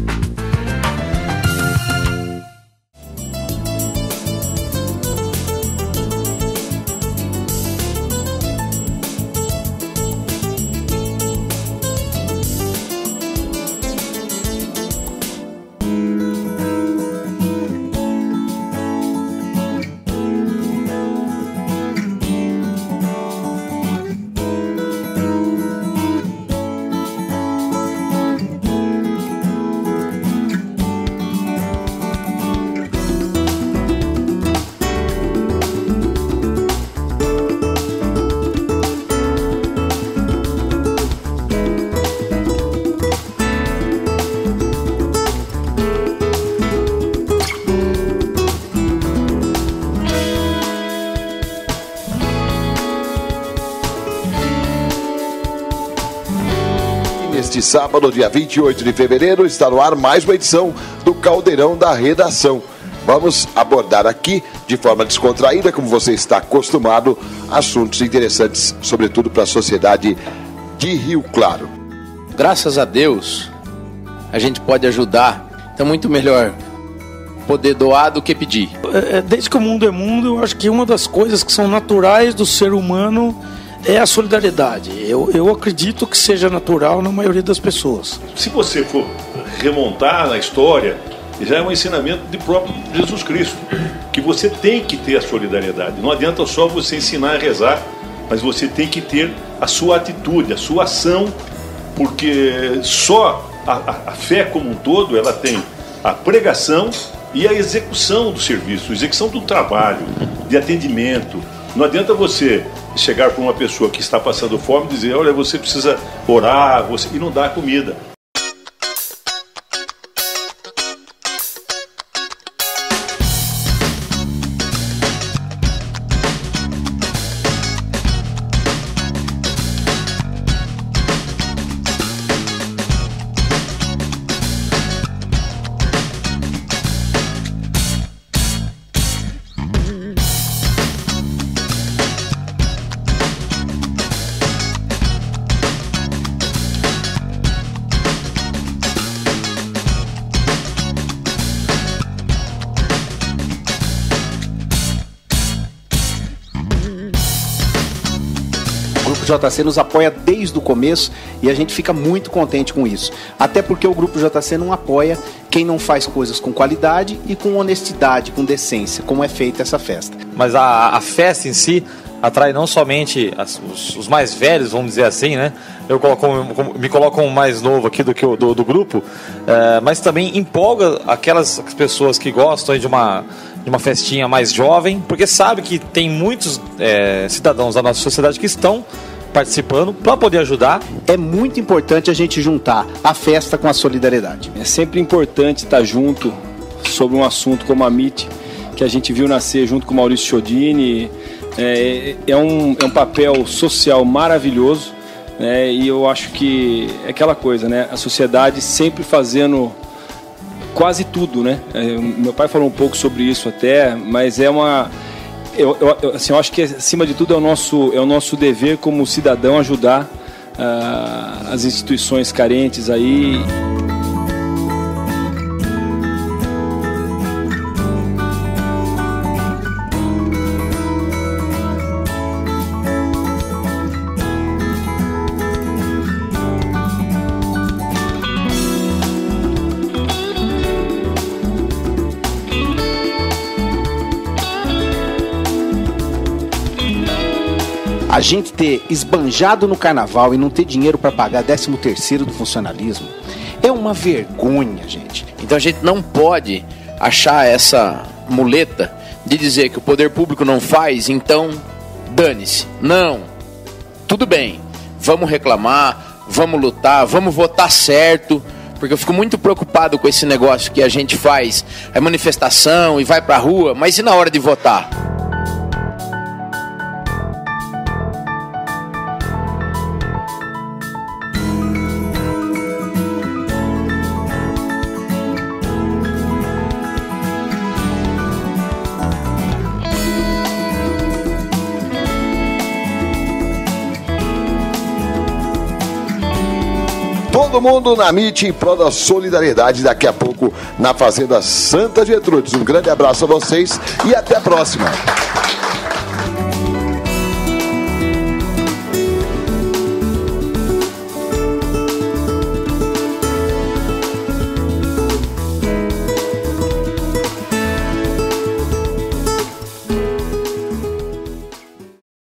Neste sábado, dia 28 de fevereiro, está no ar mais uma edição do Caldeirão da Redação. Vamos abordar aqui, de forma descontraída, como você está acostumado, assuntos interessantes, sobretudo para a sociedade de Rio Claro. Graças a Deus, a gente pode ajudar. Então, muito melhor poder doar do que pedir. Desde que o mundo é mundo, eu acho que uma das coisas que são naturais do ser humano é a solidariedade. Eu acredito que seja natural na maioria das pessoas. Se você for remontar na história, já é um ensinamento de próprio Jesus Cristo, que você tem que ter a solidariedade. Não adianta só você ensinar a rezar, mas você tem que ter a sua atitude, a sua ação, porque só a fé como um todo, ela tem a pregação e a execução do serviço, a execução do trabalho, de atendimento. Não adianta você chegar para uma pessoa que está passando fome e dizer, olha, você precisa orar, e não dar comida. O Grupo JC nos apoia desde o começo e a gente fica muito contente com isso. Até porque o Grupo JC não apoia quem não faz coisas com qualidade e com honestidade, com decência, como é feita essa festa. Mas a festa em si atrai não somente os mais velhos, vamos dizer assim, né? Me coloco como mais novo aqui do que do grupo, mas também empolga aquelas pessoas que gostam de uma festinha mais jovem, porque sabe que tem muitos cidadãos da nossa sociedade que estão participando para poder ajudar. É muito importante a gente juntar a festa com a solidariedade. É sempre importante estar junto sobre um assunto como a MIT, que a gente viu nascer junto com o Maurício Chiodini. É um papel social maravilhoso, né? E eu acho que é aquela coisa, né? A sociedade sempre fazendo quase tudo, né? Meu pai falou um pouco sobre isso até, mas eu acho que acima de tudo é o nosso dever como cidadão ajudar as instituições carentes aí. A gente ter esbanjado no carnaval e não ter dinheiro para pagar 13º do funcionalismo é uma vergonha, gente. Então a gente não pode achar essa muleta de dizer que o poder público não faz, então dane-se. Não. Tudo bem. Vamos reclamar, vamos lutar, vamos votar certo, porque eu fico muito preocupado com esse negócio que a gente faz a manifestação e vai pra rua, mas e na hora de votar? Todo mundo na MIT em prol da solidariedade daqui a pouco na Fazenda Santa Gertrudes. Um grande abraço a vocês e até a próxima.